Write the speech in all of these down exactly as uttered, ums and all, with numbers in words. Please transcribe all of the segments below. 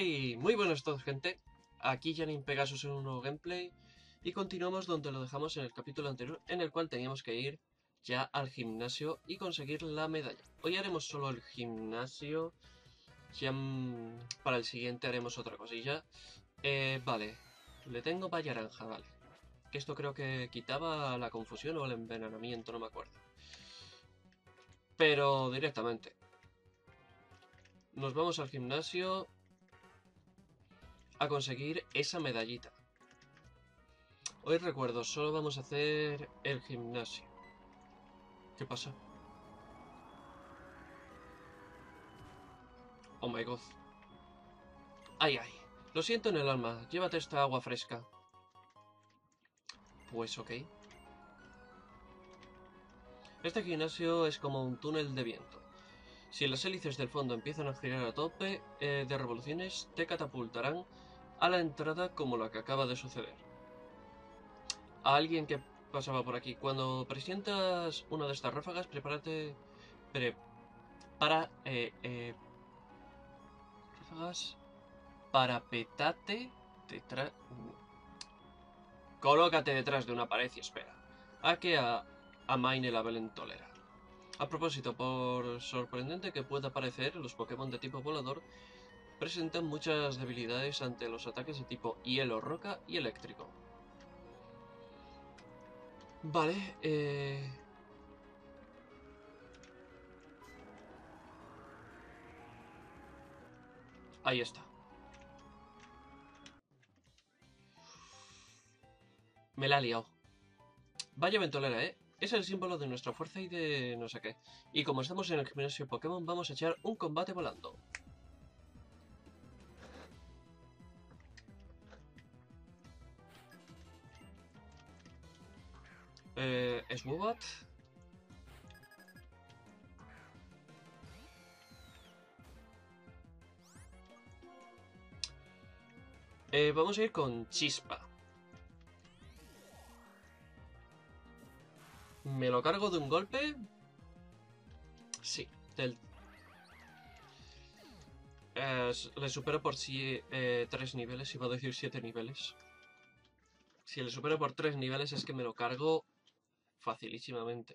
Hey, muy buenas a todos, gente. Aquí Janine Pegasus en un nuevo gameplay y continuamos donde lo dejamos en el capítulo anterior, en el cual teníamos que ir ya al gimnasio y conseguir la medalla. Hoy haremos solo el gimnasio, ya mm, para el siguiente haremos otra cosilla. Eh, vale, le tengo valla naranja, vale. Que esto creo que quitaba la confusión o el envenenamiento, no me acuerdo. Pero directamente. Nos vamos al gimnasio a conseguir esa medallita. Hoy recuerdo, solo vamos a hacer el gimnasio. ¿Qué pasa? Oh my god. Ay, ay. Lo siento en el alma. Llévate esta agua fresca. Pues ok. Este gimnasio es como un túnel de viento. Si las hélices del fondo empiezan a girar a tope eh, de revoluciones, te catapultarán a la entrada como la que acaba de suceder. A alguien que pasaba por aquí. Cuando presientas una de estas ráfagas, prepárate... Pre para... Eh, eh, ráfagas... Parapetate detrás... Colócate detrás de una pared y espera a que a, a Maine la velen tolera. A propósito, por sorprendente que pueda parecer, los Pokémon de tipo volador presentan muchas debilidades ante los ataques de tipo hielo, roca y eléctrico. Vale, eh... ahí está. Me la ha liado. Vaya ventolera, ¿eh? Es el símbolo de nuestra fuerza y de no sé qué. Y como estamos en el gimnasio Pokémon, vamos a echar un combate volando. Eh... Swoobat. Eh, vamos a ir con Chispa. ¿Me lo cargo de un golpe? Sí, del... Eh, le supero por sí eh, tres niveles, iba a decir siete niveles. Si le supero por tres niveles es que me lo cargo facilísimamente.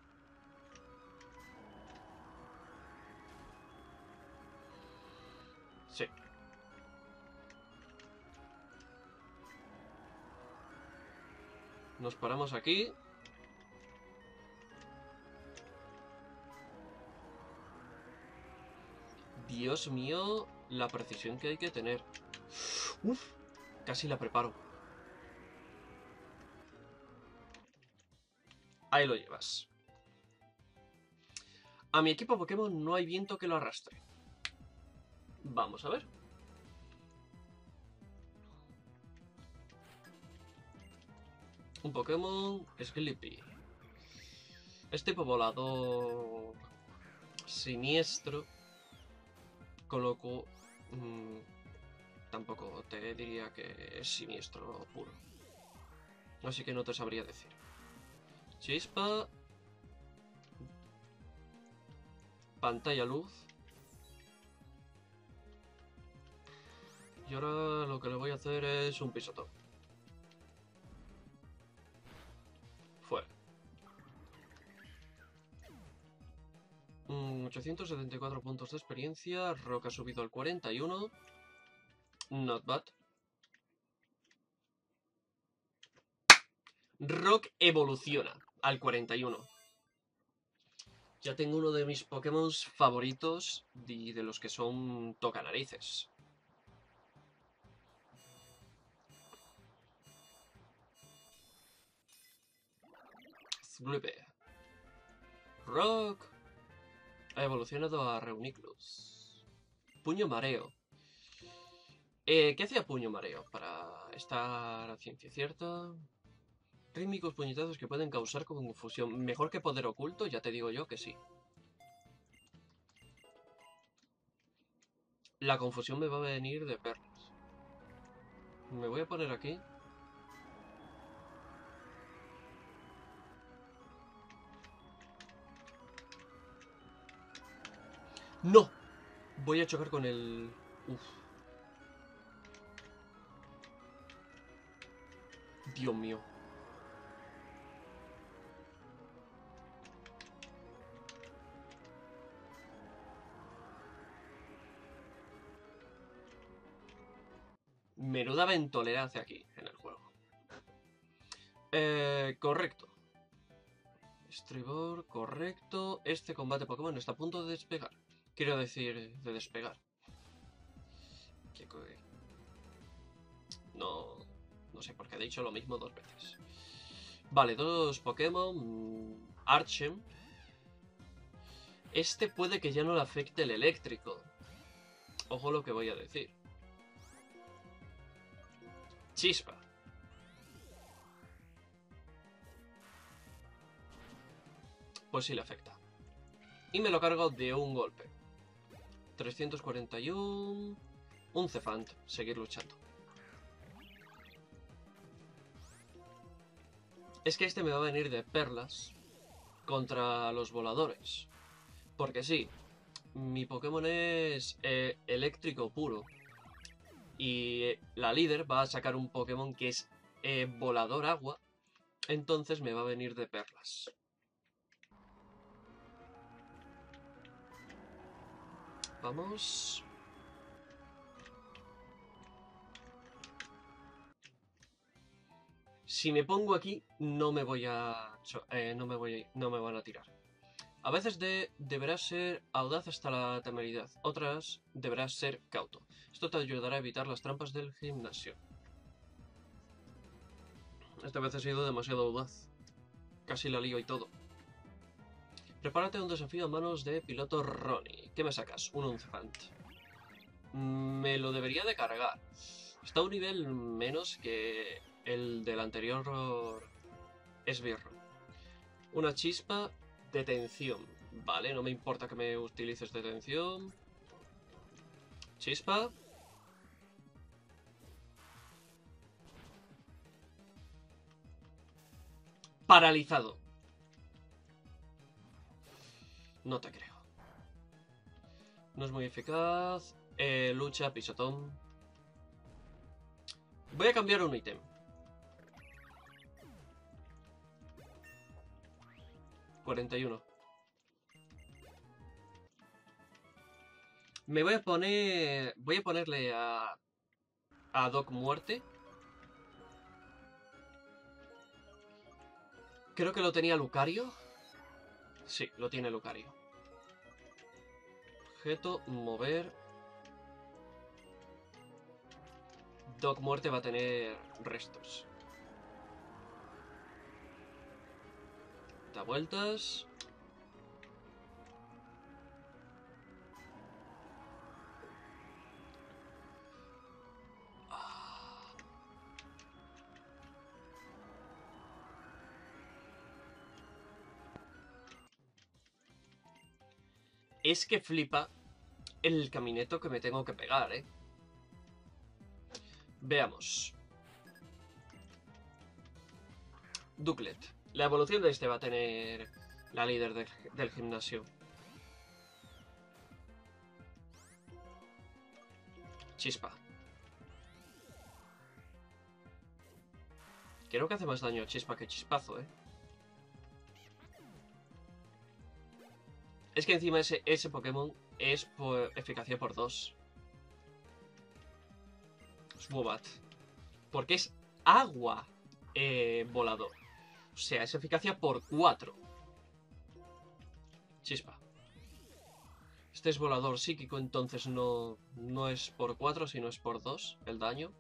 Sí. Nos paramos aquí. Dios mío, la precisión que hay que tener. Uf, casi la preparo. Ahí lo llevas. A mi equipo Pokémon no hay viento que lo arrastre. Vamos a ver. Un Pokémon Sleepy. Es tipo volador siniestro. Con lo cual... Mmm, tampoco te diría que es siniestro puro. Así que no te sabría decir. Chispa. Pantalla luz. Y ahora lo que le voy a hacer es un pisotón. Fuera. Mm, ochocientos setenta y cuatro puntos de experiencia. Rock ha subido al cuarenta y uno. Not bad. Rock evoluciona al cuarenta y uno. Ya tengo uno de mis Pokémon favoritos y de los que son tocanarices. Slurpe. Rock ha evolucionado a Reuniclus. Puño mareo. Eh, ¿Qué hacía puño mareo? Para estar a ciencia cierta. Rítmicos puñetazos que pueden causar confusión. Mejor que poder oculto, ya te digo yo que sí. La confusión me va a venir de perlas. Me voy a poner aquí. ¡No! Voy a chocar con el... Uf. Dios mío. Menuda ventolerancia aquí en el juego. Eh, correcto. Estribor, correcto. Este combate Pokémon está a punto de despegar. Quiero decir, de despegar. No, no sé por qué he dicho lo mismo dos veces. Vale, dos Pokémon. Archem. Este puede que ya no le afecte el eléctrico. Ojo lo que voy a decir. Chispa. Pues sí le afecta. Y me lo cargo de un golpe. trescientos cuarenta y uno. Un Cefant. Seguir luchando. Es que este me va a venir de perlas contra los voladores. Porque sí, mi Pokémon es eh, eléctrico puro. Y eh, la líder va a sacar un Pokémon que es eh, volador agua. Entonces me va a venir de perlas. Vamos. Si me pongo aquí, no me voy a... Eh, no me voy a, no me van a tirar. A veces de, deberás ser audaz hasta la temeridad. Otras deberás ser cauto. Esto te ayudará a evitar las trampas del gimnasio. Esta vez he sido demasiado audaz. Casi la lío y todo. Prepárate a un desafío a manos de piloto Ronnie. ¿Qué me sacas? Un Uncefant. Me lo debería de cargar. Está a un nivel menos que el del anterior esbirro. Una chispa, detención. Vale, no me importa que me utilices detención. Chispa. Paralizado. No te creo. No es muy eficaz. Eh, lucha, pisotón. Voy a cambiar un ítem. cuarenta y uno. Me voy a poner... Voy a ponerle a... A Doc Muerte. Creo que lo tenía Lucario. Sí, lo tiene Lucario. Objeto, mover. Doc Muerte va a tener restos. Da vueltas. Es que flipa el camineto que me tengo que pegar, ¿eh? Veamos. Duclet. La evolución de este va a tener la líder de, del gimnasio. Chispa. Creo que hace más daño chispa que chispazo, ¿eh? Es que encima ese, ese Pokémon es por eficacia por dos. Swobat. Porque es agua eh, volador. O sea, es eficacia por cuatro. Chispa. Este es volador psíquico, entonces no, no es por cuatro, sino es por dos el daño.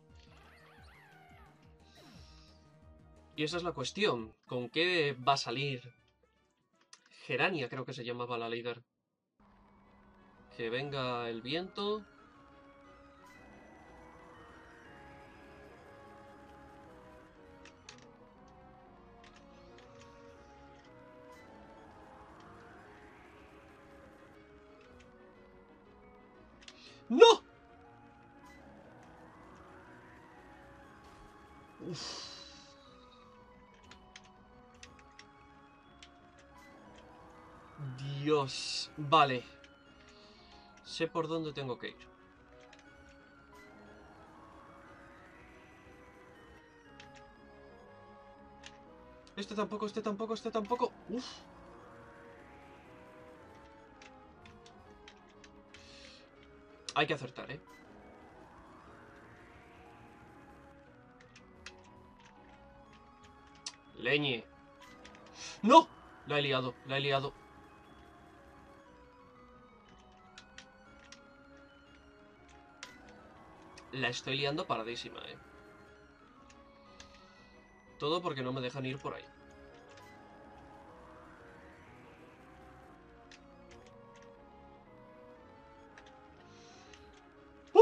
Y esa es la cuestión. ¿Con qué va a salir? Gerania creo que se llamaba la líder. Que venga el viento. ¡No! Uf. Dios. Vale. Sé por dónde tengo que ir. Este tampoco, este tampoco, este tampoco. Uf. Hay que acertar, ¿eh? Leñe. ¡No! La he liado, la he liado. La estoy liando paradísima, ¿eh? Todo porque no me dejan ir por ahí. ¡Uh!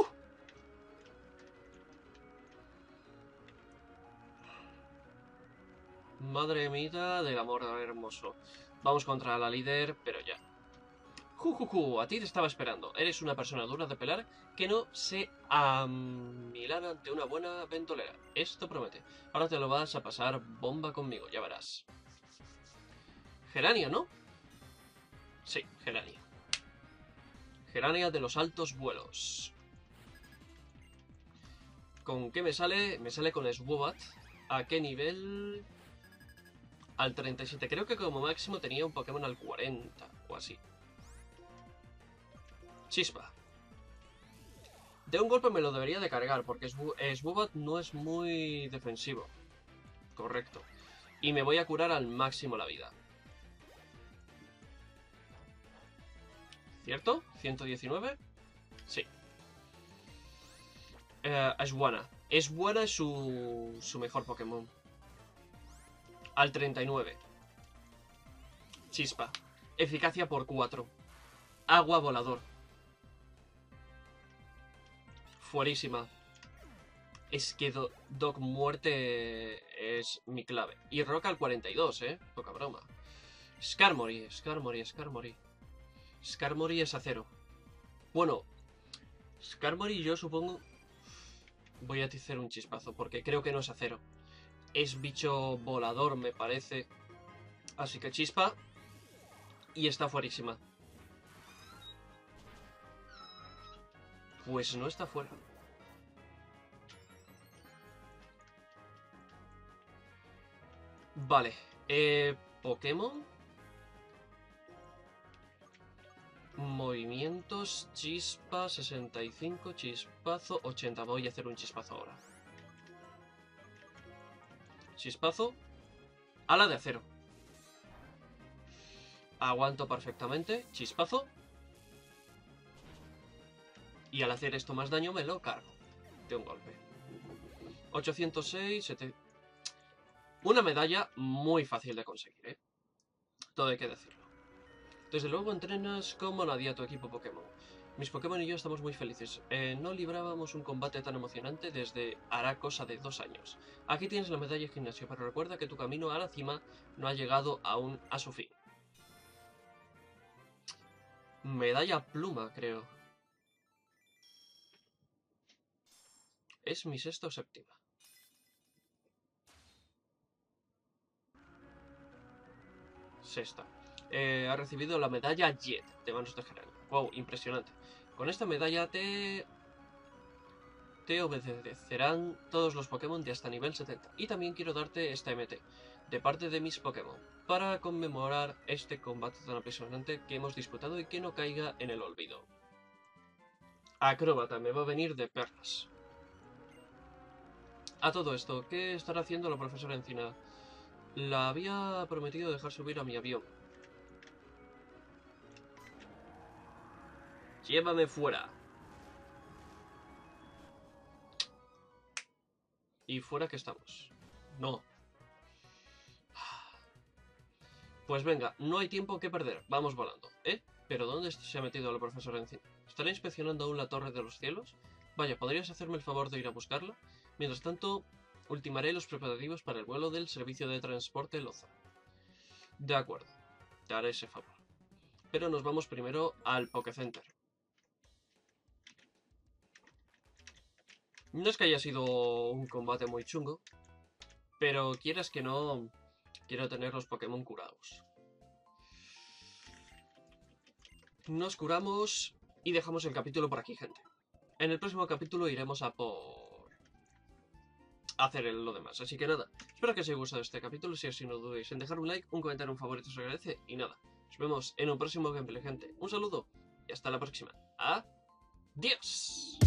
Madre mía del amor hermoso. Vamos contra la líder, pero ya. Jujuju, a ti te estaba esperando. Eres una persona dura de pelar que no se amilana ante una buena ventolera. Esto promete. Ahora te lo vas a pasar bomba conmigo, ya verás. Gerania, ¿no? Sí, Gerania. Gerania de los altos vuelos. ¿Con qué me sale? Me sale con Swobat. ¿A qué nivel? Al treinta y siete. Creo que como máximo tenía un Pokémon al cuarenta o así. Chispa. De un golpe me lo debería de cargar, porque Swobat no es muy defensivo. Correcto. Y me voy a curar al máximo la vida. ¿Cierto? ¿ciento diecinueve? Sí. Eh, es buena. Es buena es su, su mejor Pokémon. Al treinta y nueve. Chispa. Eficacia por cuatro. Agua volador. Fuerísima. Es que Do Doc Muerte es mi clave. Y Roca al cuarenta y dos, ¿eh? Poca broma. Skarmory, Skarmory, Skarmory. Skarmory es acero. Bueno, Skarmory yo supongo... Voy a hacer un chispazo, porque creo que no es acero. Es bicho volador, me parece. Así que chispa. Y está fuerísima. Pues no está fuera. Vale. Eh, Pokémon. Movimientos, chispa, sesenta y cinco, chispazo, ochenta. Voy a hacer un chispazo ahora. Chispazo. Ala de acero. Aguanto perfectamente. Chispazo. Y al hacer esto más daño me lo cargo. De un golpe. ochocientos seis, setecientos... Una medalla muy fácil de conseguir, ¿eh? Todo hay que decirlo. Desde luego entrenas como nadie a tu equipo Pokémon. Mis Pokémon y yo estamos muy felices. Eh, no librábamos un combate tan emocionante desde hará cosa de dos años. Aquí tienes la medalla de gimnasio, pero recuerda que tu camino a la cima no ha llegado aún a su fin. Medalla pluma, creo. Es mi sexta o séptima. Sexta. Eh, ha recibido la medalla Jet de manos de Gerania. Wow, impresionante. Con esta medalla te... te obedecerán todos los Pokémon de hasta nivel setenta. Y también quiero darte esta M T, de parte de mis Pokémon, para conmemorar este combate tan apasionante que hemos disputado y que no caiga en el olvido. Acróbata, me va a venir de perlas. A todo esto, ¿qué estará haciendo la profesora Encina? La había prometido dejar subir a mi avión. Llévame fuera. Y fuera que estamos. No. Pues venga, no hay tiempo que perder. Vamos volando. ¿Eh? ¿Pero dónde se ha metido la profesora Encina? ¿Estará inspeccionando aún la Torre de los Cielos? Vaya, ¿podrías hacerme el favor de ir a buscarla? Mientras tanto, ultimaré los preparativos para el vuelo del servicio de transporte Loza. De acuerdo, te haré ese favor. Pero nos vamos primero al Pokécenter. No es que haya sido un combate muy chungo, pero quieras que no, quiero tener los Pokémon curados. Nos curamos y dejamos el capítulo por aquí, gente. En el próximo capítulo iremos a por... hacer lo demás. Así que nada, espero que os haya gustado este capítulo. Si es así, no dudéis en dejar un like, un comentario, un favorito, se agradece. Y nada, nos vemos en un próximo gameplay, gente. Un saludo y hasta la próxima. ¡Adiós!